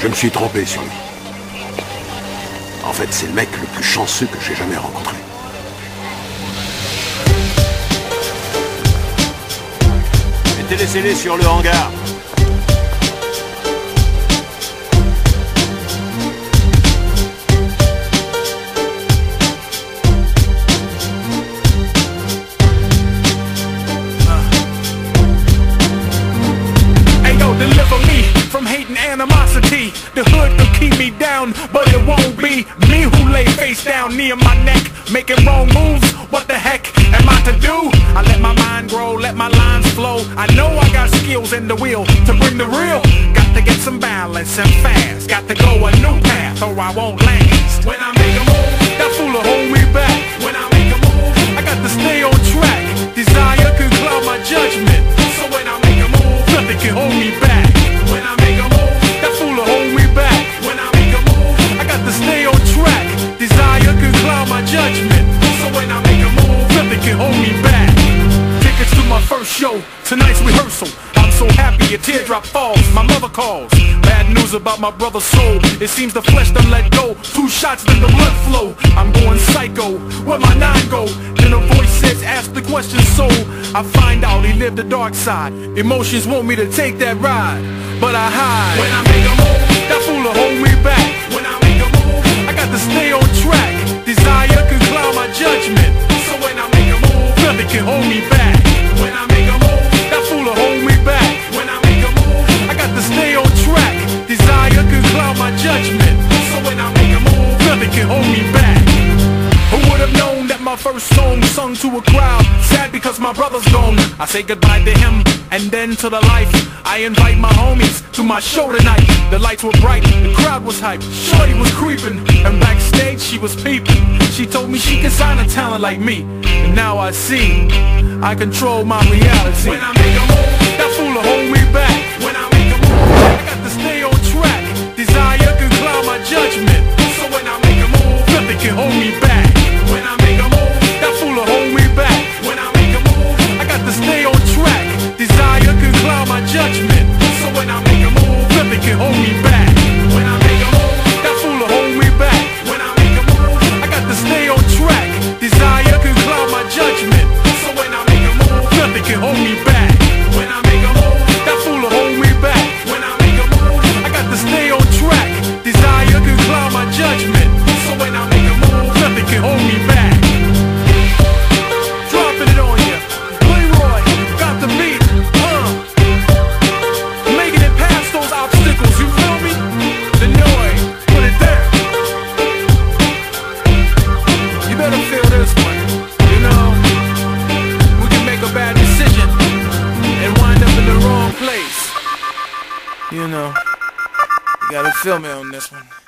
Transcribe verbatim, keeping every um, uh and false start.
Je me suis trompé sur lui. En fait, c'est le mec le plus chanceux que j'ai jamais rencontré. Mettez les scellés sur le hangar. Deliver me from hate and animosity. The hood could keep me down, but it won't be me who lay face down near my neck, making wrong moves. What the heck am I to do? I let my mind grow, let my lines flow. I know I got skills in the wheel to bring the real. Got to get some balance and fast. Got to go a new path or I won't last. When I make a move, that fool will hold me back. When I make a move, I got to stay on track. Desire can cloud my judgment. So when I make a move, nothing can hold me back. When I make a move, that fool will hold me back. When I make a move, I got to stay on track. Desire can cloud my judgment. So when I make a move, nothing can hold me back. Tickets to my first show, tonight's rehearsal. I'm so happy a teardrop falls, my mother calls. Bad news about my brother's soul. It seems the flesh done let go. Two shots, then the blood flow. I'm going psycho, where my nine go? Then a voice says, ask the question, so I find out he lived the dark side. Emotions want me to take that ride, but I hide. When I make a move, that fool will hold me back. When I make a move, I got to stay on track. Desire can cloud my judgment. So when I make a move, nothing can hold me back. When I make a move, that fool will hold me back. When I make a move, I got to stay on track. Desire can cloud my judgment. So when I make a move, nothing can hold me back. Who would have known that my first song sung to a crowd? Sad because my brother's gone. I say goodbye to him and then to the life. I invite my homies to my show tonight. The lights were bright, the crowd was hyped. Shorty was creeping, and backstage she was peeping. She told me she could sign a talent like me, and now I see I control my reality. When I make a move, that fool will hold me back. When I make a move, I got to stay on track. Desire can cloud my judgment. So when I make a move, nothing can hold me back. When I make a move, that fool will hold me back. When I make a move, I got to stay on track. Desire can cloud my judgment. So when I make a move, nothing can hold me back. When I make a move, that fool will hold me back. When I make a move, I got to stay on track. Desire can cloud my judgment. So when I make a move, nothing can hold me back. When I make a move, that fool will hold me back. When I make a move, I got to stay on track. Desire can cloud my judgment. So when I make a move, nothing can hold me back. Dropping it on ya, Leroy, got the beat, uh making it past those obstacles, you feel me? The noise, put it there. You better feel this one, you know. We can make a bad decision and wind up in the wrong place. You know, you gotta feel me on this one.